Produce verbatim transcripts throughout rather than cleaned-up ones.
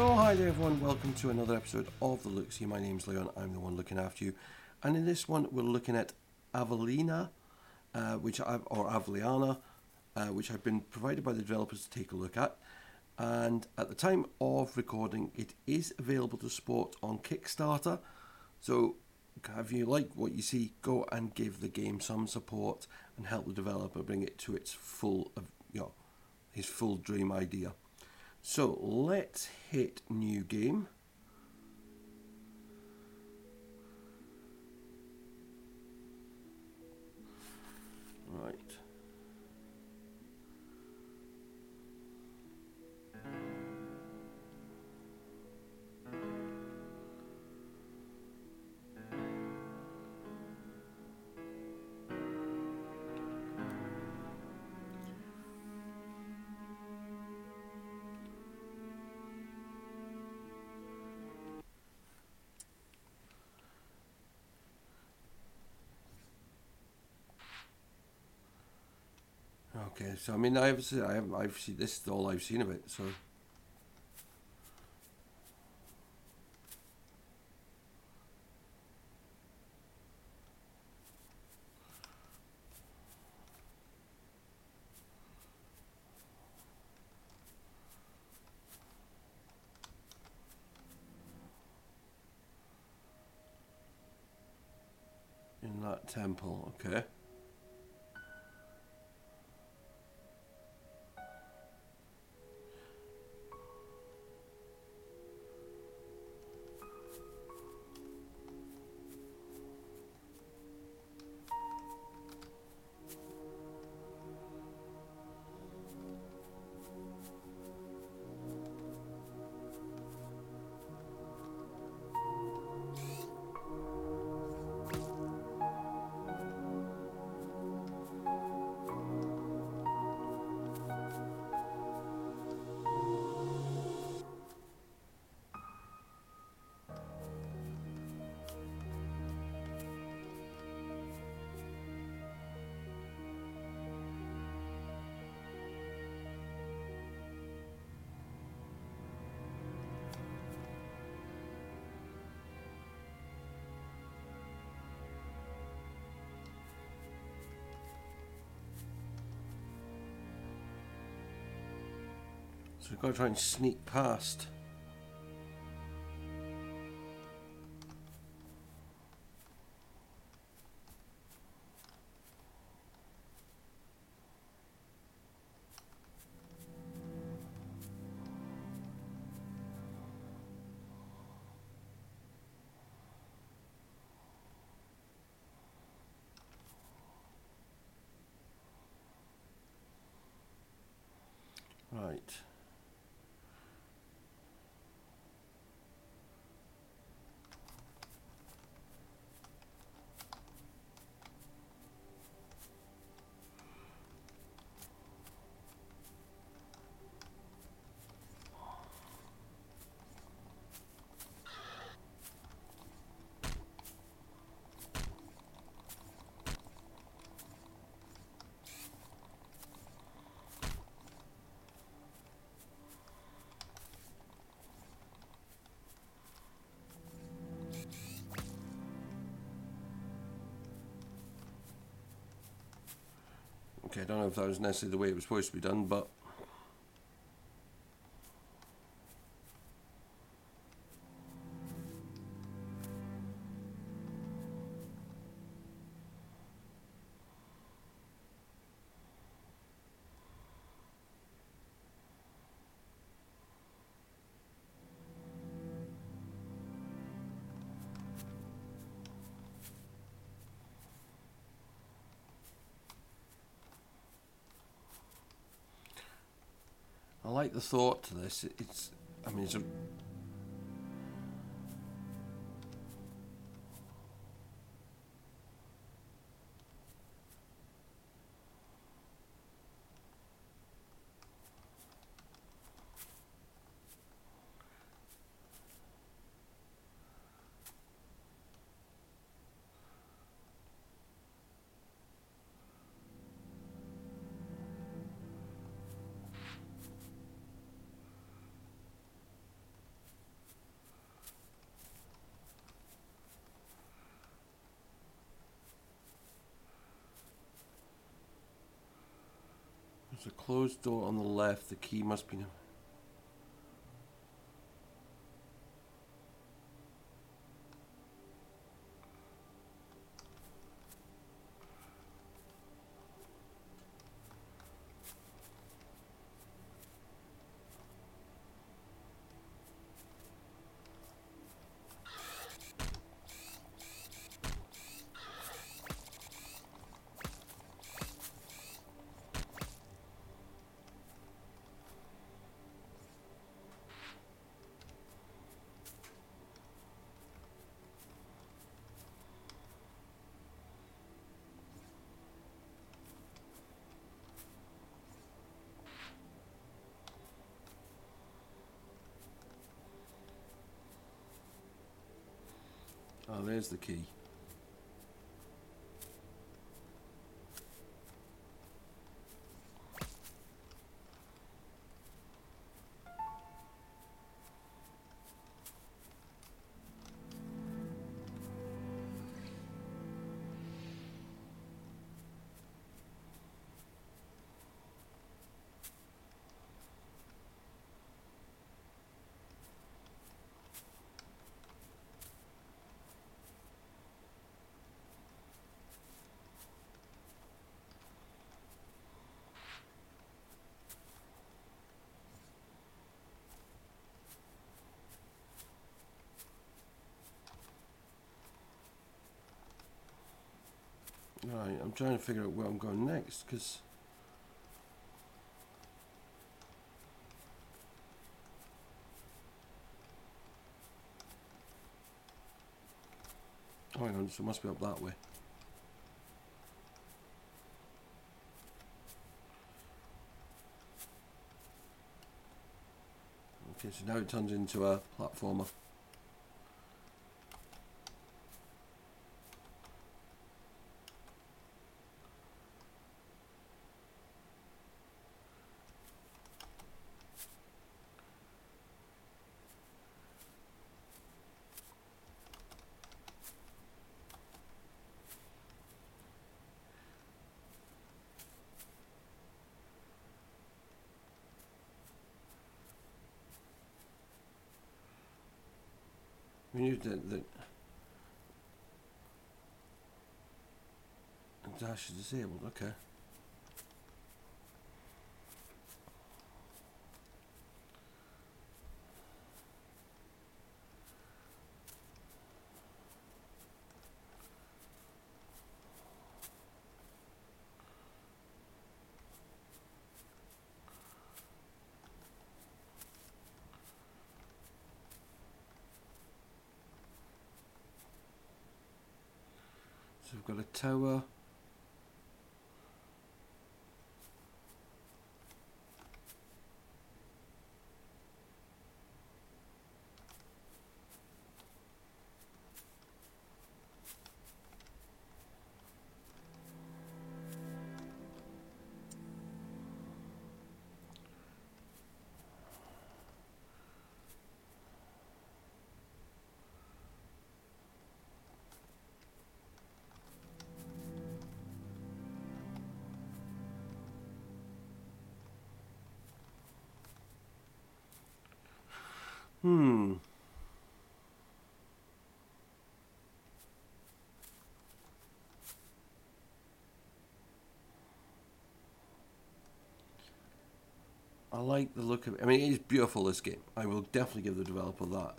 So hi there everyone, welcome to another episode of the LookSee. My name's Leon, I'm the one looking after you. And in this one we're looking at Aveliana, uh, which I've, or Aveliana, uh, which have been provided by the developers to take a look at. And at the time of recording, it is available to support on Kickstarter. So if you like what you see, go and give the game some support and help the developer bring it to its full, you know, his full dream idea. So let's hit new game. Right. Okay, so I mean, I've seen, I have, I've seen this is all I've seen of it. So in that temple, okay. So we've got to try and sneak past. Right. Okay, I don't know if that was necessarily the way it was supposed to be done, but I like the thought to this. It's, I mean, it's a There's a closed door on the left. The key must be... Oh, there's the key. Right, I'm trying to figure out where I'm going next, because... Oh, hang on, so it must be up that way. Okay, so now it turns into a platformer. We knew that the dash is disabled, okay. So we've got a tower. Hmm. I like the look of it. I mean, it is beautiful, this game. I will definitely give the developer that.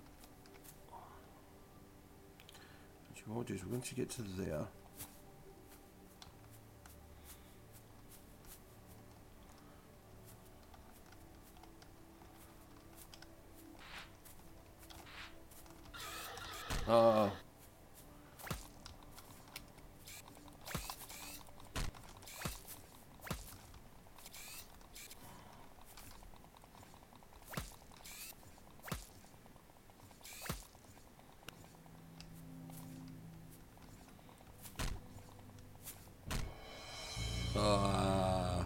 What we'll do is once you get to there, uh, uh,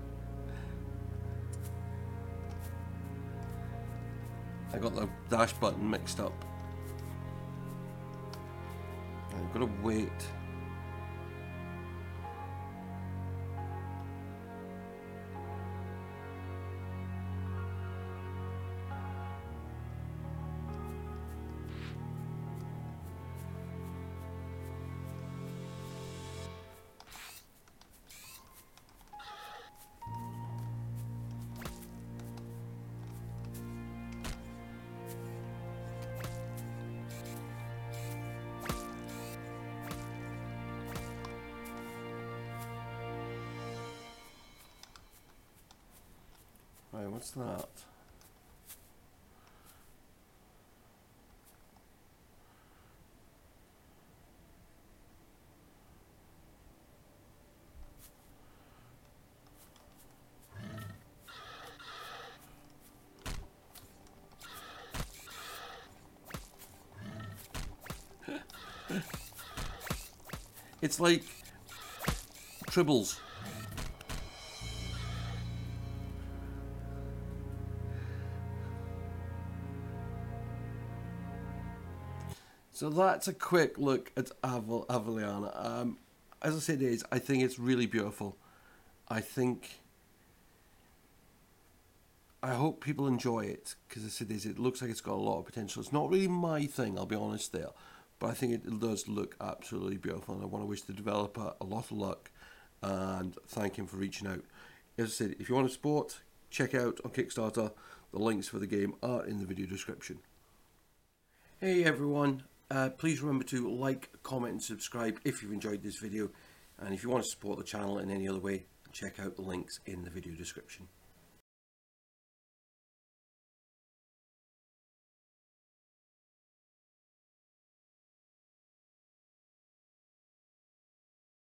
I got the dash button mixed up. I've got to wait. what's that? It's like tribbles. So that's a quick look at Avel Aveliana. Um, as I said, is I think it's really beautiful. I think I hope people enjoy it because I said, is it looks like it's got a lot of potential. It's not really my thing, I'll be honest there, but I think it does look absolutely beautiful, and I want to wish the developer a lot of luck and thank him for reaching out. As I said, if you want to support, check out on Kickstarter. The links for the game are in the video description. Hey everyone, uh, please remember to like, comment and subscribe if you've enjoyed this video, and if you want to support the channel in any other way, check out the links in the video description.